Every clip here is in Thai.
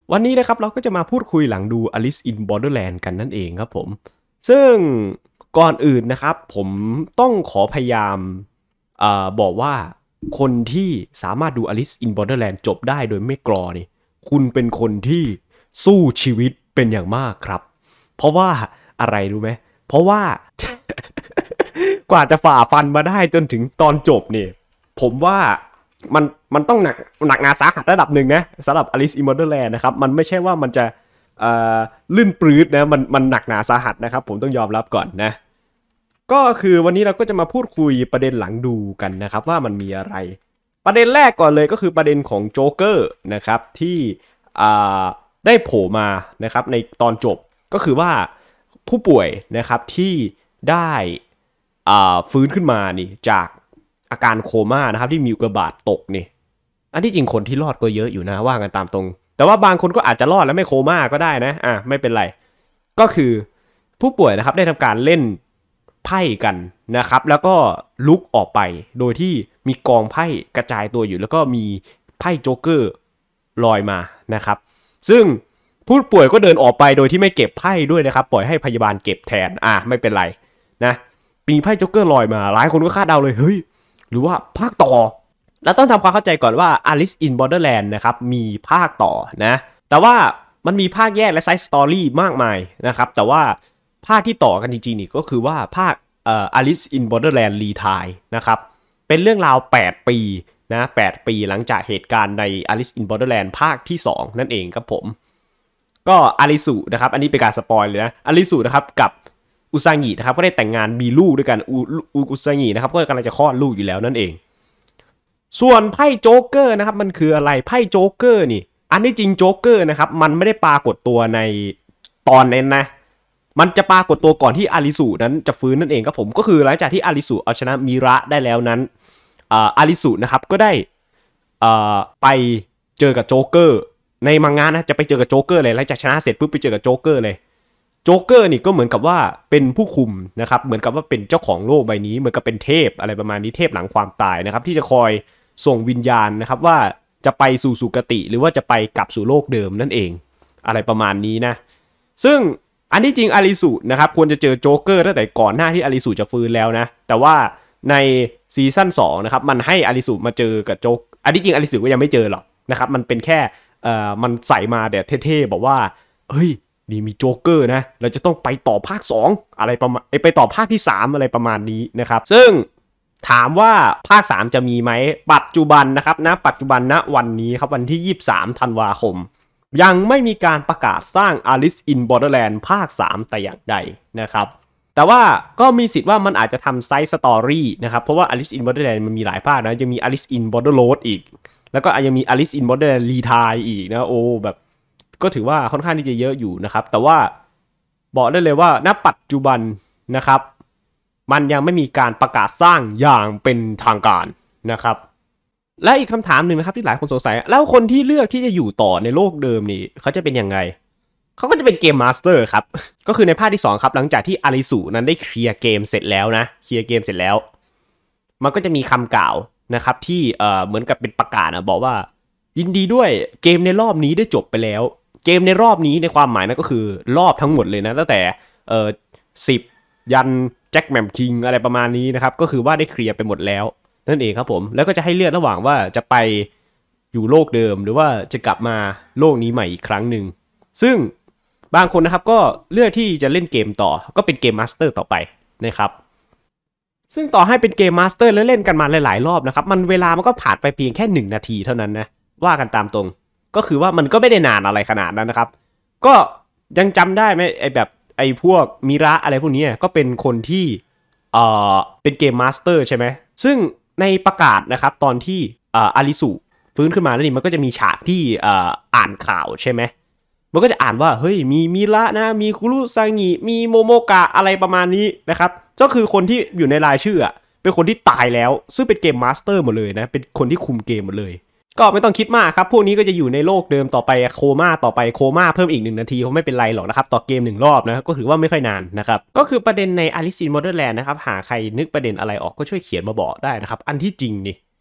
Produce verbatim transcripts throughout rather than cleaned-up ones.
วันนี้นะครับเราก็จะมาพูดคุยหลังดู Alice in Borderland กันนั่นเองครับผมซึ่งก่อนอื่นนะครับผมต้องขอพยายามอบอกว่าคนที่สามารถดู Alice in Borderland จบได้โดยไม่กรอนี่คุณเป็นคนที่สู้ชีวิตเป็นอย่างมากครับเพราะว่าอะไรรู้ไหมเพราะว่า กว่าจะฝ่าฟันมาได้จนถึงตอนจบเนี่ยผมว่ามันมันต้องหนักหนักหนาสาหัสระดับหนึ่งนะสำหรับ Alice in Borderland นะครับมันไม่ใช่ว่ามันจะลื่นปลื้ดนะมันมันหนักหนาสาหัสนะครับผมต้องยอมรับก่อนนะก็คือวันนี้เราก็จะมาพูดคุยประเด็นหลังดูกันนะครับว่ามันมีอะไรประเด็นแรกก่อนเลยก็คือประเด็นของโจ๊กเกอร์นะครับที่ได้โผล่มานะครับในตอนจบก็คือว่าผู้ป่วยนะครับที่ได้ฟื้นขึ้นมานี่จากอาการโคม่านะครับที่มีอุกกาบาตตกนี่อันที่จริงคนที่รอดก็เยอะอยู่นะว่ากันตามตรงแต่ว่าบางคนก็อาจจะรอดแล้วไม่โคม่าก็ได้นะอ่ะไม่เป็นไรก็คือผู้ป่วยนะครับได้ทำการเล่นไพ่กันนะครับแล้วก็ลุกออกไปโดยที่มีกองไพ่กระจายตัวอยู่แล้วก็มีไพ่โจ๊กเกอร์ลอยมานะครับซึ่งผู้ป่วยก็เดินออกไปโดยที่ไม่เก็บไพ่ด้วยนะครับปล่อยให้พยาบาลเก็บแทนอ่ะไม่เป็นไรนะมีไพ่โจ๊กเกอร์ลอยมาหลายคนก็คาดเดาเลยเฮ้ยหรือว่าภาคต่อแล้วต้องทำความเข้าใจก่อนว่า Alice in Borderland นะครับมีภาคต่อนะแต่ว่ามันมีภาคแยกและไซส์สตอรี่มากมายนะครับแต่ว่าภาคที่ต่อกันจริงๆนี่ก็คือว่าภาคเอ่อ Alice in Borderland Retire นะครับเป็นเรื่องราวแปดปีนะแปดปีหลังจากเหตุการณ์ใน Alice in Borderland ภาคที่สองนั่นเองครับผมก็อาริสุนะครับอันนี้เป็นการสปอยเลยนะอาริสุนะครับกับอุซางินะครับก็ได้แต่งงานมีลูกด้วยกันอุอุซางินะครับก็กำลังจะคลอดลูกอยู่แล้วนั่นเองส่วนไพ่โจ๊กเกอร์นะครับมันคืออะไรไพ่โจ๊กเกอร์นี่อันที่จริงโจ๊กเกอร์นะครับมันไม่ได้ปรากฏตัวในตอนนั้นนะมันจะปรากฏตัวก่อนที่อาริสุนั้นจะฟื้นนั่นเองครับผมก็คือหลังจากที่อาริสุเอาชนะมิระได้แล้วนั้นอาริสุนะครับก็ได้ไปเจอกับโจ๊กเกอร์ในมังงะนะจะไปเจอกับโจ๊กเกอร์เลยหลังจากชนะเสร็จปุ๊บไปเจอกับโจ๊กเกอร์เลยโจ๊กเกอร์นี่ก็เหมือนกับว่าเป็นผู้คุมนะครับเหมือนกับว่าเป็นเจ้าของโลกใบนี้เหมือนกับเป็นเทพอะไรประมาณนี้เทพหลังความตายนะครับที่จะคอยส่งวิญญาณนะครับว่าจะไปสู่สุคติหรือว่าจะไปกลับสู่โลกเดิมนั่นเองอะไรประมาณนี้นะซึ่งอันที่จริงอาริสุนะครับควรจะเจอโจ๊กเกอร์ตั้งแต่ก่อนหน้าที่อาริสุจะฟื้นแล้วนะแต่ว่าในซีซั่นสองนะครับมันให้อาริสุมาเจอกับโจ๊กอันที่จริงอาริสุก็ยังไม่เจอหรอกนะครับมันเป็นแค่เอ่อมันใส่มาแต่เท่ๆบอกว่าเฮ้ยนี่มีโจ๊กเกอร์นะเราจะต้องไปต่อภาคสองอะไรประมาณไปต่อภาคที่สามอะไรประมาณนี้นะครับซึ่งถามว่าภาคสามจะมีไหมปัจจุบันนะครับนะปัจจุบันณวันนี้ครับวันที่ยี่สิบสามธันวาคมยังไม่มีการประกาศสร้าง Alice in Borderland ภาคสามแต่อย่างใดนะครับแต่ว่าก็มีสิทธิ์ว่ามันอาจจะทำไซส์สตอรี่นะครับเพราะว่า Alice in Borderland มันมีหลายภาคนะยังมี Alice in Borderroad อีกแล้วก็ยังมี Alice in Borderland Retire อีกนะโอ้แบบก็ถือว่าค่อนข้างที่จะเยอะอยู่นะครับแต่ว่าบอกได้เลยว่าณปัจจุบันนะครับมันยังไม่มีการประกาศสร้างอย่างเป็นทางการนะครับและอีกคำถามหนึ่งนะครับที่หลายคนสงสัยแล้วคนที่เลือกที่จะอยู่ต่อในโลกเดิมนี่เขาจะเป็นยังไงเขาก็จะเป็นเกมมาสเตอร์ครับก็คือในภาคที่สองครับหลังจากที่อาริสุนั้นได้เคลียร์เกมเสร็จแล้วนะเคลียร์เกมเสร็จแล้วมันก็จะมีคำกล่าวนะครับที่เอ่อเหมือนกับเป็นประกาศนะบอกว่ายินดีด้วยเกมในรอบนี้ได้จบไปแล้วเกมในรอบนี้ในความหมายนั่นก็คือรอบทั้งหมดเลยนะตั้งแต่เอ่อสิบยันแจ็คแมมคิงอะไรประมาณนี้นะครับก็คือว่าได้เคลียร์ไปหมดแล้วนั่นเองครับผมแล้วก็จะให้เลือกระหว่างว่าจะไปอยู่โลกเดิมหรือว่าจะกลับมาโลกนี้ใหม่อีกครั้งหนึ่งซึ่งบางคนนะครับก็เลือกที่จะเล่นเกมต่อก็เป็นเกมมาสเตอร์ต่อไปนะครับซึ่งต่อให้เป็นเกมมาสเตอร์แล้วเล่นกันมาหลายๆรอบนะครับมันเวลามันก็ผ่านไปเพียงแค่หนึ่งนาทีเท่านั้นนะว่ากันตามตรงก็คือว่ามันก็ไม่ได้นานอะไรขนาดนั้นนะครับก็ยังจำได้ไหมไอแบบไอพวกมิระอะไรพวกนี้ก็เป็นคนที่เอ่อเป็นเกมมาสเตอร์ใช่ไหมซึ่งในประกาศนะครับตอนที่อาริสุฟื้นขึ้นมาแล้วนี่มันก็จะมีฉากที่อ่านข่าวใช่ไหมมันก็จะอ่านว่าเฮ้ยมีมิระนะมีคุรุซางิมีโมโมกะอะไรประมาณนี้นะครับก็คือคนที่อยู่ในรายชื่อเป็นคนที่ตายแล้วซึ่งเป็นเกมมาสเตอร์หมดเลยนะเป็นคนที่คุมเกมหมดเลยก็ไม่ต้องคิดมากครับพวกนี้ก็จะอยู่ในโลกเดิมต่อไปโคม่าต่อไปโคม่าเพิ่มอีกหนึ่งนาทีคงไม่เป็นไรหรอกนะครับต่อเกมหนึ่งรอบนะก็ถือว่าไม่ค่อยนานนะครับก็คือประเด็นใน Alice in Borderland นะครับหาใครนึกประเด็นอะไรออกก็ช่วยเขียนมาบอกได้นะครับอันที่จริงนี่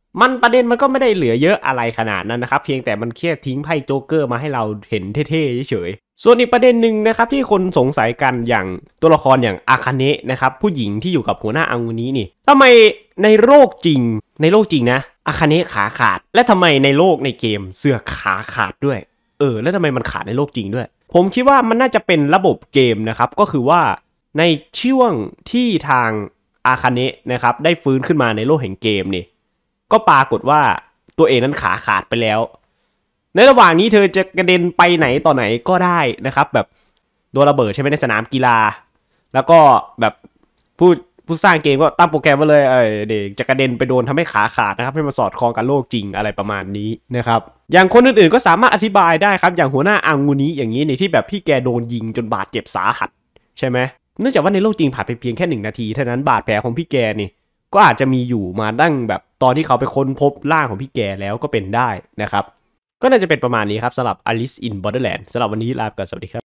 มันประเด็นมันก็ไม่ได้เหลือเยอะอะไรขนาดนั้นนะครับเพียงแต่มันแค่ทิ้งไพ่โจ๊กเกอร์มาให้เราเห็นเท่ๆเฉยๆส่วนอีกประเด็นหนึ่งนะครับที่คนสงสัยกันอย่างตัวละครอย่างอาคาเนะนะครับผู้หญิงที่อยู่กับหัวหน้าอังุนี้นี่ทำไมในโลกจริงในโลกจริงนะอาคาเนะขาขาดและทำไมในโลกในเกมเสือกขาขาดด้วยเออแล้วทำไมมันขาดในโลกจริงด้วยผมคิดว่ามันน่าจะเป็นระบบเกมนะครับก็คือว่าในช่วงที่ทางอาคาเนะนะครับได้ฟื้นขึ้นมาในโลกแห่งเกมนี่ก็ปรากฏว่าตัวเองนั้นขาขาดไปแล้วในระหว่างนี้เธอจะกระเด็นไปไหนต่อไหนก็ได้นะครับแบบโดนระเบิดใช่ไหมในสนามกีฬาแล้วก็แบบผู้ผู้สร้างเกมก็ตั้งโปรแกรมไว้เลยเออเด็กจะกระเด็นไปโดนทำให้ขาขาดนะครับให้มันสอดคล้องกับโลกจริงอะไรประมาณนี้นะครับอย่างคนอื่นๆก็สามารถอธิบายได้ครับอย่างหัวหน้าอังงูนี้อย่างนี้ในที่แบบพี่แกโดนยิงจนบาดเจ็บสาหัสใช่ไหมเนื่องจากว่าในโลกจริงผ่านไปเพียงแค่หนึ่งนาทีเท่านั้นบาดแผลของพี่แกนี่ก็อาจจะมีอยู่มาตั้งแบบตอนที่เขาไปค้นพบร่างของพี่แกแล้วก็เป็นได้นะครับก็น่าจะเป็นประมาณนี้ครับสำหรับ Alice in Borderland สำหรับวันนี้ลาไปก่อนสวัสดีครับ